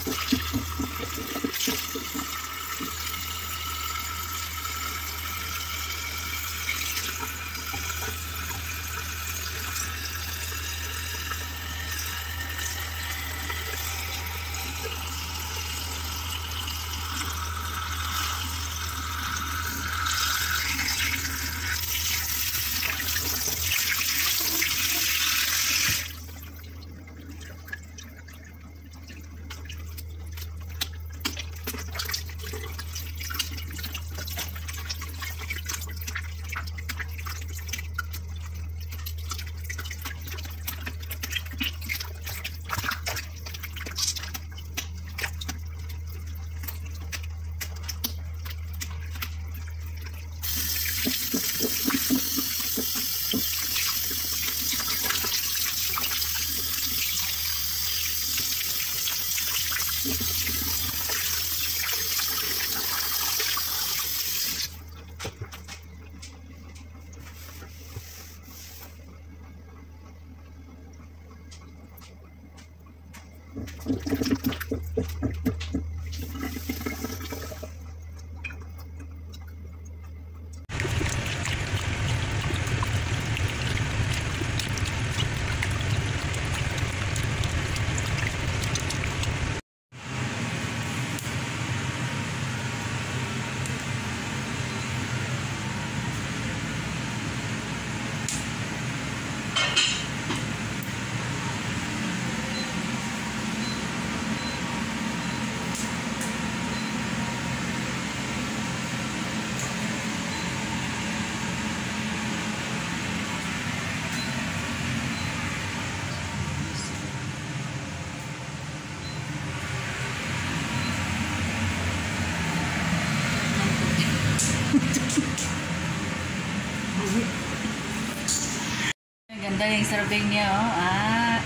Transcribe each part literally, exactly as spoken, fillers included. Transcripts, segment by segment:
Ganda yung serving niya, oh. Ah.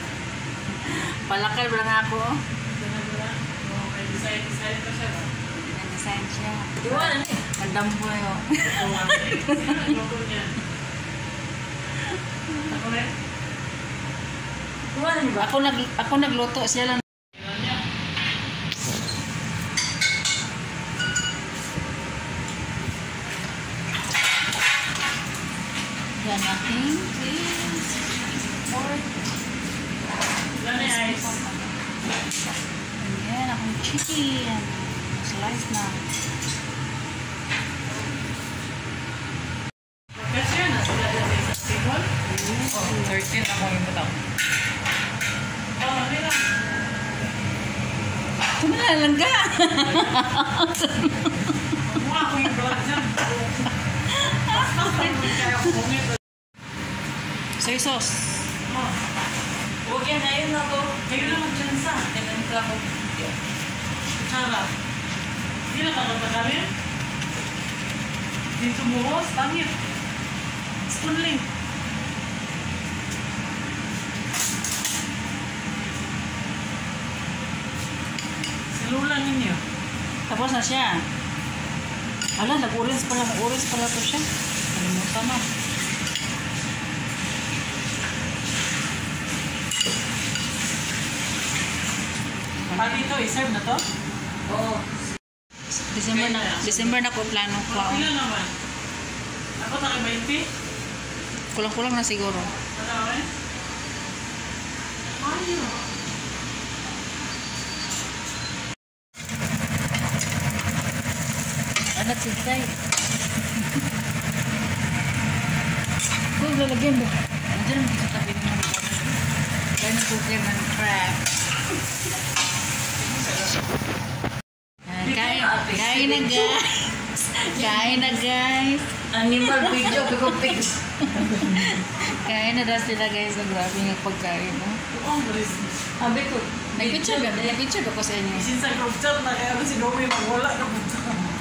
Palakal ba lang ako? Oh, may design, design ka siya. May design siya. Iwan, ano eh? Gandam po yun. Iwan, ano niya? Ako rin? Iwan, ano ba? Ako, nag, ako nagluto, siya lang. Yan aking cheese, pork. Lami ice. Ayan, akong chicken. Slice na. Kasi yan, sila dyan sa isang table. Oh, thirteen ako yung butaw. Oh, ano lang. Tumalalang ka! Mukha ko yung vlog dyan. Soy sauce. Oh. Huwag yan, ayun na to. Kayo na mag-chansa. Ganun ka ako. Sarap. Hindi na kakapagkari. Dito buhos, tangit. Spoonling. Silulan ninyo. Tapos na siya. Ala, nag-orange pala. Nag-orange pala to siya. Nalimutan na. Paano ito? I-serve na to? Oo. December na, December na ko plano ko. Ilan naman? Ako naka twenty? Kulang-kulang na siguro. Ano eh? Ayaw. Anak sintay. Kung lalagyan mo. Andiyan mo sa tabi mo. Kaya nag-cooker ng crab. Kain, kain na guys. Kain na guys. Animal video, because pigs. Kain na daw sila guys. Ang grabe ng pagkain. No? Oo, guys. Sabi ko, May picture ba? May picture ba ko sa inyo? isin sa group chat na kaya si Domi magwala na punta.